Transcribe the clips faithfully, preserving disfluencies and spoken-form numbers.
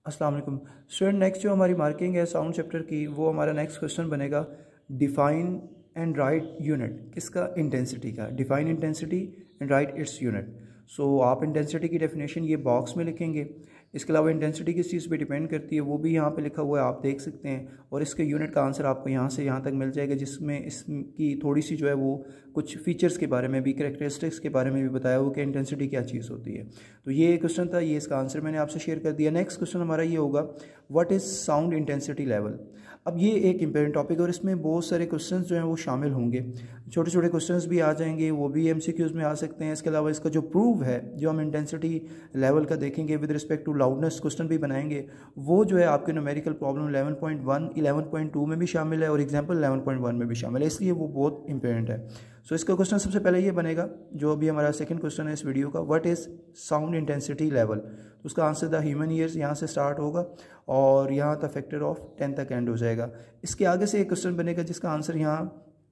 अस्सलाम वालेकुम student. Next जो हमारी मार्किंग है साउंड चैप्टर की, वो हमारा नेक्स्ट क्वेश्चन बनेगा डिफाइन एंड राइट यूनिट। किसका? इंटेंसिटी का। Define intensity and write its unit. So आप इंटेंसिटी की डेफिनेशन ये बॉक्स में लिखेंगे। इसके अलावा इंटेंसिटी किस चीज़ पे डिपेंड करती है वो भी यहाँ पे लिखा हुआ है, आप देख सकते हैं। और इसके यूनिट का आंसर आपको यहाँ से यहाँ तक मिल जाएगा, जिसमें इसकी थोड़ी सी जो है वो कुछ फीचर्स के बारे में भी, कैरेक्टरिस्टिक्स के बारे में भी बताया हुआ कि इंटेंसिटी क्या चीज़ होती है। तो ये क्वेश्चन था, ये इसका आंसर मैंने आपसे शेयर कर दिया। नेक्स्ट क्वेश्चन हमारा ये होगा what is sound intensity level. अब ये एक इंपॉर्टेंट टॉपिक है और इसमें बहुत सारे क्वेश्चंस जो हैं वो शामिल होंगे। छोटे छोटे क्वेश्चंस भी आ जाएंगे, वो भी एमसीक्यूज़ में आ सकते हैं। इसके अलावा इसका जो प्रूव है, जो हम इंटेंसिटी लेवल का देखेंगे with respect to loudness question भी बनाएंगे, वो जो है आपके numerical problem eleven point one, eleven point two में भी शामिल है और एग्जाम्पल इलेवन पॉइंट वन में भी शामिल है, इसलिए वो बहुत इंपॉर्टेंट है। सो so, इसका क्वेश्चन सबसे पहले ये बनेगा, जो अभी हमारा सेकंड क्वेश्चन है इस वीडियो का, what is sound intensity level. तो उसका आंसर द ह्यूमन ईयर्स यहाँ से स्टार्ट होगा और यहाँ तक फैक्टर ऑफ टेन तक एंड हो जाएगा। इसके आगे से एक क्वेश्चन बनेगा जिसका आंसर यहाँ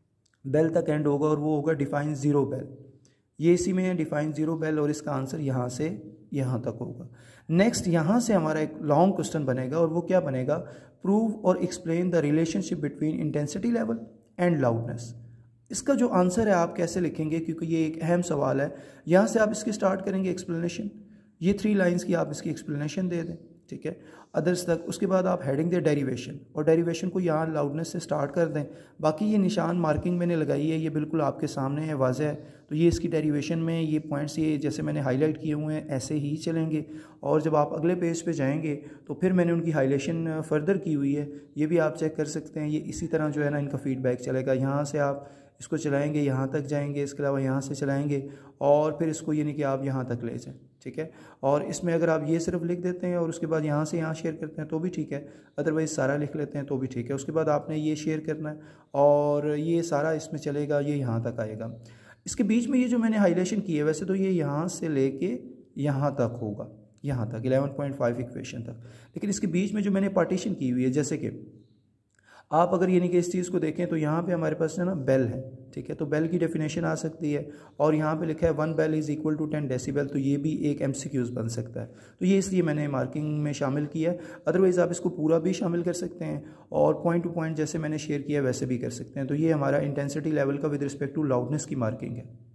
बेल तक एंड होगा और वो होगा डिफाइन ज़ीरो बेल। ये इसी में है डिफाइन ज़ीरो बेल और इसका आंसर यहाँ से यहाँ तक होगा। नेक्स्ट यहाँ से हमारा एक लॉन्ग क्वेश्चन बनेगा और वो क्या बनेगा, प्रूव और explain the relationship between intensity level and loudness. इसका जो आंसर है आप कैसे लिखेंगे, क्योंकि ये एक अहम सवाल है। यहाँ से आप इसकी स्टार्ट करेंगे एक्सप्लेनेशन, ये थ्री लाइंस की आप इसकी एक्सप्लेनेशन दे दें, ठीक है, अदर्स तक। उसके बाद आप हेडिंग दे डेरिवेशन, और डेरिवेशन को यहाँ लाउडनेस से स्टार्ट कर दें। बाकी ये निशान मार्किंग मैंने लगाई है, ये बिल्कुल आपके सामने है, वाज़ेह है। तो ये इसकी डेरिवेशन में ये पॉइंट्स ये जैसे मैंने हाईलाइट किए हुए हैं ऐसे ही चलेंगे। और जब आप अगले पेज पे जाएंगे तो फिर मैंने उनकी हाईलाइशन फर्दर की हुई है, ये भी आप चेक कर सकते हैं। ये इसी तरह जो है ना इनका फीडबैक चलेगा। यहाँ से आप इसको चलाएंगे, यहाँ तक जाएंगे, इसके अलावा यहाँ से चलाएंगे और फिर इसको यानी कि आप यहाँ तक ले जाएं, ठीक है। और इसमें अगर आप ये सिर्फ लिख देते हैं और उसके बाद यहाँ से यहाँ शेयर करते हैं तो भी ठीक है, अदरवाइज़ सारा लिख लेते हैं तो भी ठीक है। उसके बाद आपने ये शेयर करना है और ये सारा इसमें चलेगा, ये यहाँ तक आएगा। इसके बीच में ये जो मैंने हाईलाइशन की है, वैसे तो ये यहाँ से लेके यहाँ तक होगा, यहाँ तक इलेवन पॉइंट फाइव इक्वेशन तक, लेकिन इसके बीच में जो मैंने पार्टीशन की हुई है, जैसे कि आप अगर यानी कि इस चीज़ को देखें तो यहाँ पे हमारे पास है ना बेल है, ठीक है। तो बेल की डेफिनेशन आ सकती है और यहाँ पे लिखा है one bel is equal to ten decibel, तो ये भी एक एमसीक्यूज़ बन सकता है। तो ये इसलिए मैंने मार्किंग में शामिल किया है। अदरवाइज़ आप इसको पूरा भी शामिल कर सकते हैं और पॉइंट टू पॉइंट जैसे मैंने शेयर किया वैसे भी कर सकते हैं। तो ये हमारा इंटेंसिटी लेवल का विद रिस्पेक्ट टू लाउडनेस की मार्किंग है।